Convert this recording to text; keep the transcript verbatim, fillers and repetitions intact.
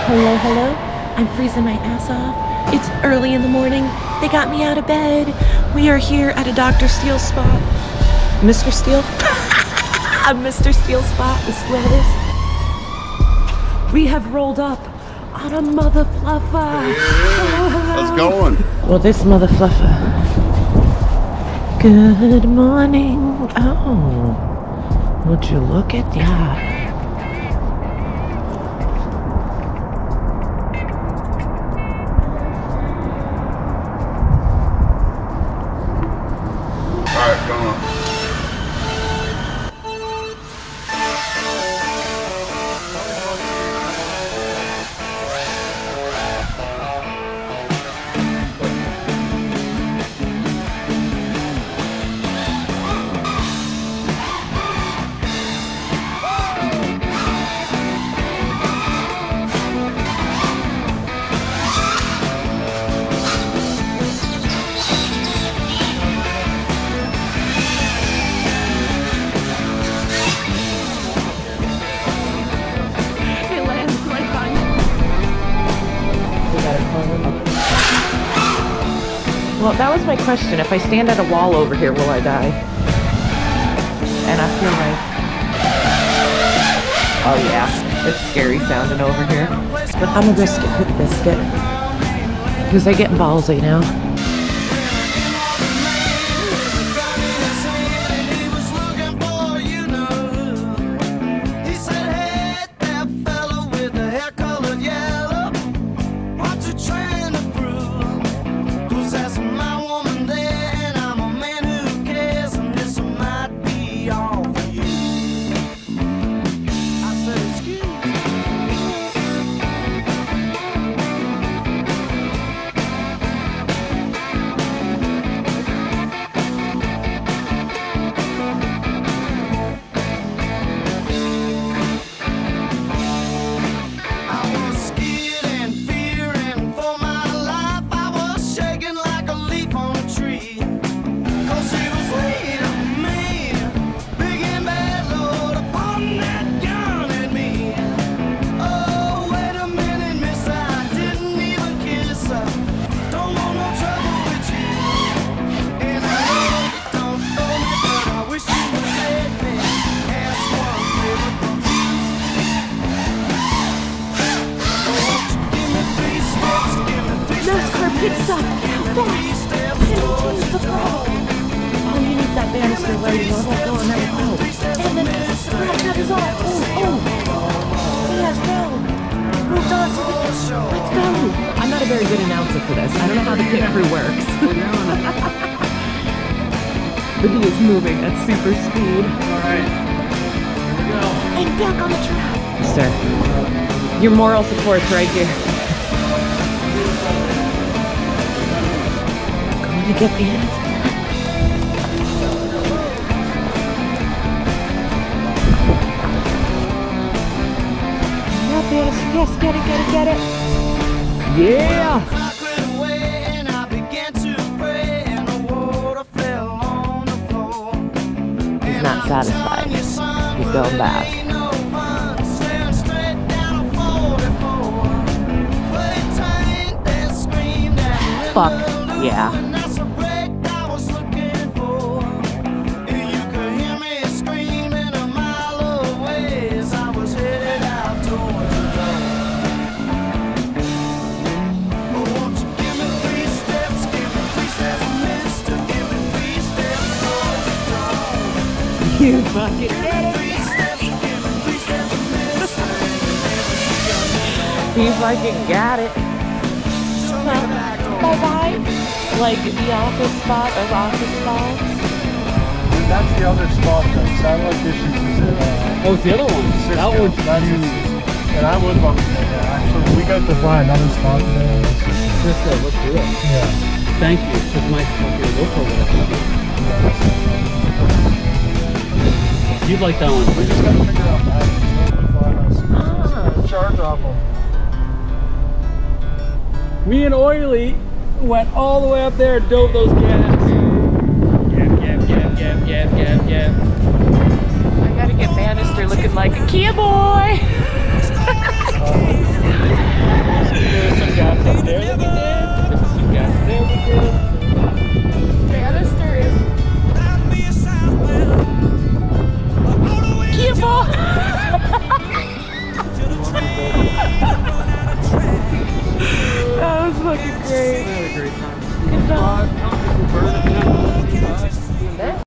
Hello, hello. I'm freezing my ass off. It's early in the morning. They got me out of bed. We are here at a Doctor Steele spot. Mister Steele? A Mister Steele spot, this is what it is. We have rolled up on a mother fluffer. How's it going? Well, this mother fluffer. Good morning. Oh, would you look at that? Alright, come on. Well, that was my question. If I stand at a wall over here, will I die? And I feel like... Oh yeah, it's scary sounding over here. But I'm a biscuit, quick biscuit. Because I get ballsy now. Pit stop! How fast? seventeen foot level! Oh, he needs that banister ready. We'll go on that road. And then grab that is off. Oh, oh! He has road. Moved on to the... Let's go! I'm not a very good announcer for this. I don't know how the pit crew works. But he is moving at super speed. Alright. Here we go. And back on the track. Mister, your moral support's right here. To get the end. Yes, yes, get it, get it, get it. Yeah! He's not satisfied. He's going back. Fuck yeah. You fucking get it! He fucking got it. Bye bye. Like the office spot of office spots. That's the other spot though. Satellite dishes is it? Uh, oh, it's the other one. That one's huge. And I would love to do that. Actually, we got to buy another spot today. Just uh, let's do it. Yeah. Thank you. Because my okay, we'll pull it up. You'd like that one. We just got to figure out that. Charge off them. Me and Oily went all the way up there and dove those gaps. Gap, gap, gap, gap, gap, gap, gap. I gotta get Bannister looking like a Kia boy. There that we did. You guys there we did. Okay, other stories. Careful! That was fucking great. I had a great time. Good job.